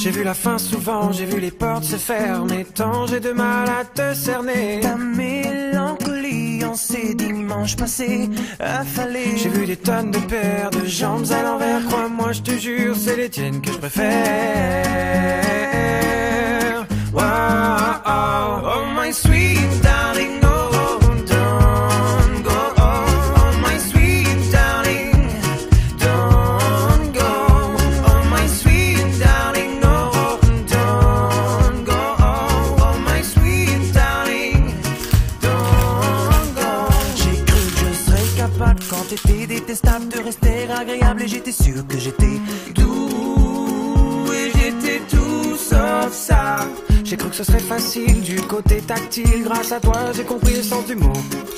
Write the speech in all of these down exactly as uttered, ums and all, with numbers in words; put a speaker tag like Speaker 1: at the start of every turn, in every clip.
Speaker 1: J'ai vu la fin souvent, j'ai vu les portes se fermer. Tant j'ai de mal à te cerner.
Speaker 2: Ta mélancolie en ces dimanches passés affalés.
Speaker 1: J'ai vu des tonnes de paires de jambes à l'envers. Crois-moi, je te jure, c'est les tiennes que je préfère. Wow, oh, oh my sweet darling, oh, oh, don't go. Oh, oh my sweet darling, don't go. Oh my sweet darling, oh, oh, don't go. Oh, oh my sweet darling, don't go.
Speaker 2: J'ai cru que je serais capable quand t'étais détestable de rester agréable et j'étais sûr que j'étais
Speaker 1: doux et j'étais tout sauf ça. J'ai cru que ce serait facile du côté tactile. Grâce à toi j'ai compris le sens du mot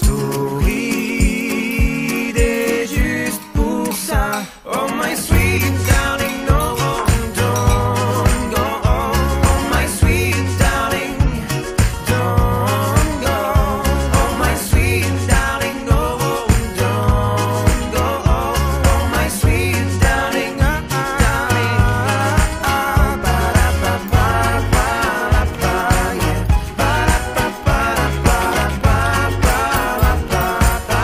Speaker 1: solide. Et juste pour ça, oh my sweet darling, no, don't go. Oh, oh my sweet darling, don't go. Oh my sweet darling, no, don't go. Oh, oh my sweet darling, ah, darling, ah, ah, ba da ba ba ba ba, yeah, ba da ba ba ba ba ba ba ba,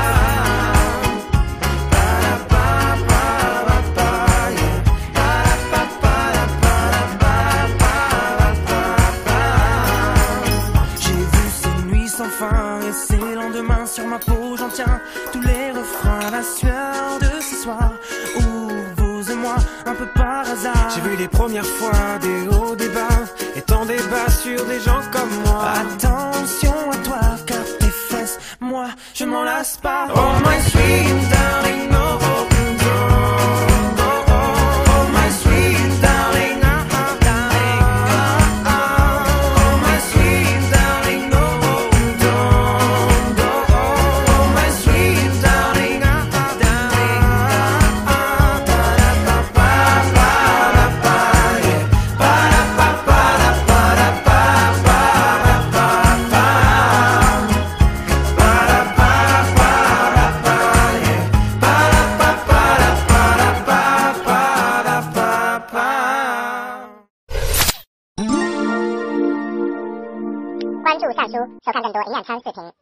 Speaker 1: ba da ba ba ba, yeah, ba da ba ba ba ba ba ba.
Speaker 2: J'ai vu ces nuits sans fin et ces lendemains sur ma peau. J'en tiens tous les refrains, la sueur de ce soir où vous et moi, un peu par hasard.
Speaker 1: J'ai vu les premières fois des hauts, des bas, et tant des bas sur des gens comme moi.
Speaker 2: Attention à toi car tes fesses, moi je m'en lasse pas.
Speaker 1: Oh my sweet darling, no, don't go. Oh my sweet darling, ah, ah, darling, ah, ah. Oh my sweet darling, no, don't go. Oh my sweet darling, ah, ah, darling, ah, ah. Ba da ba ba ba da ba, yeah, ba da ba ba da ba da ba ba da ba ba, ba da ba ba da ba, yeah, ba da ba ba da ba da ba ba da ba ba.
Speaker 3: 关注夏叔，收看更多营养餐视频。